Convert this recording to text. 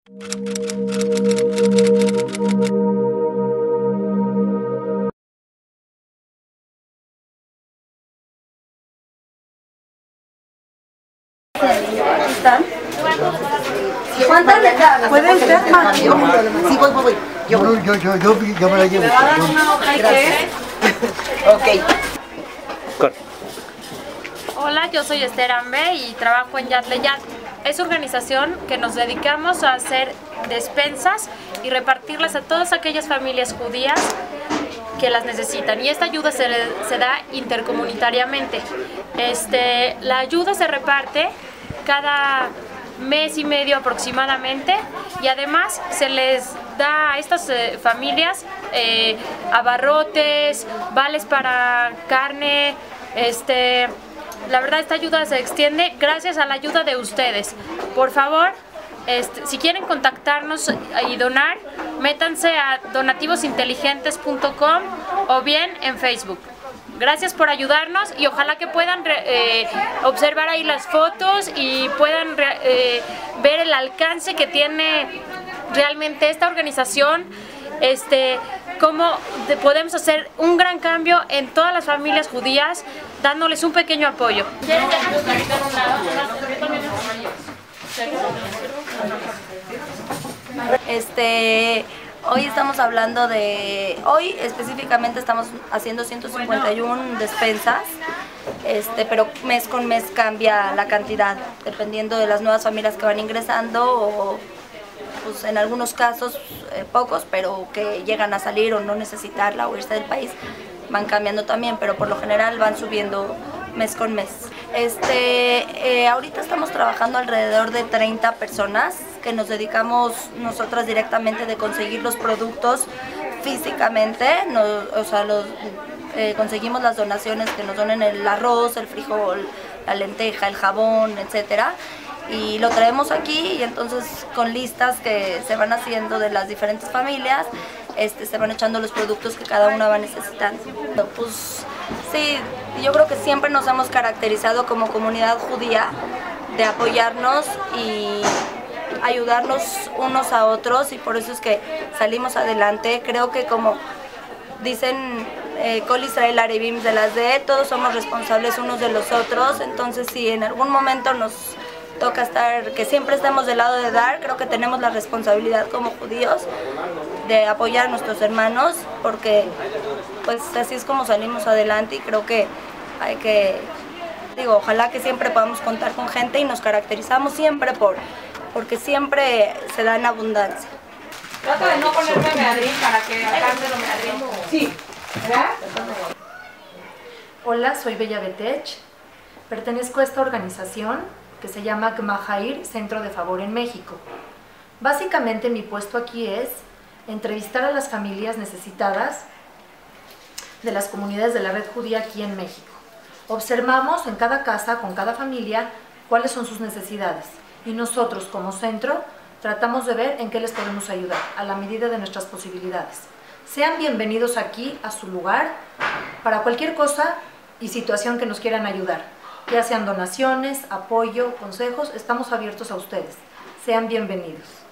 ¿Están? ¿Cuántas le dan? ¿Puede usted más? Sí, voy. Yo me la llevo. ¿Me va a dar una hoja y qué? Ok. Hola, yo soy Esther Ambe y trabajo en Yad Leyad. Es organización que nos dedicamos a hacer despensas y repartirlas a todas aquellas familias judías que las necesitan, y esta ayuda se da intercomunitariamente. La ayuda se reparte cada mes y medio aproximadamente, y además se les da a estas familias abarrotes, vales para carne. La verdad, esta ayuda se extiende gracias a la ayuda de ustedes. Por favor, si quieren contactarnos y donar, métanse a donativosinteligentes.com o bien en Facebook. Gracias por ayudarnos y ojalá que puedan observar ahí las fotos y puedan ver el alcance que tiene realmente esta organización, cómo podemos hacer un gran cambio en todas las familias judías, dándoles un pequeño apoyo. Hoy estamos hablando hoy específicamente estamos haciendo 151 despensas, pero mes con mes cambia la cantidad, dependiendo de las nuevas familias que van ingresando o pues en algunos casos pocos, pero que llegan a salir o no necesitarla o irse del país, van cambiando también, pero por lo general van subiendo mes con mes. Ahorita estamos trabajando alrededor de 30 personas que nos dedicamos nosotras directamente de conseguir los productos físicamente, conseguimos las donaciones que nos donen el arroz, el frijol, la lenteja, el jabón, etcétera, y lo traemos aquí y entonces con listas que se van haciendo de las diferentes familias, se van echando los productos que cada una va necesitando. Pues sí, yo creo que siempre nos hemos caracterizado como comunidad judía de apoyarnos y ayudarnos unos a otros, y por eso es que salimos adelante. Creo que, como dicen Kol Israel Arevim de las de, todos somos responsables unos de los otros. Entonces, si en algún momento nos toca que siempre estemos del lado de dar, creo que tenemos la responsabilidad como judíos de apoyar a nuestros hermanos, porque pues así es como salimos adelante, y creo que hay que, ojalá que siempre podamos contar con gente, y nos caracterizamos siempre porque siempre se da en abundancia. Trata de no ponerme meadrín para que alcance lo meadrín. Sí. ¿Verdad? Hola, soy Bella Betech. Pertenezco a esta organización que se llama Gma Jair, Centro de Favor en México. Básicamente mi puesto aquí es entrevistar a las familias necesitadas de las comunidades de la red judía aquí en México. Observamos en cada casa, con cada familia, cuáles son sus necesidades, y nosotros como centro tratamos de ver en qué les podemos ayudar a la medida de nuestras posibilidades. Sean bienvenidos aquí a su lugar para cualquier cosa y situación que nos quieran ayudar, ya sean donaciones, apoyo, consejos. Estamos abiertos a ustedes. Sean bienvenidos.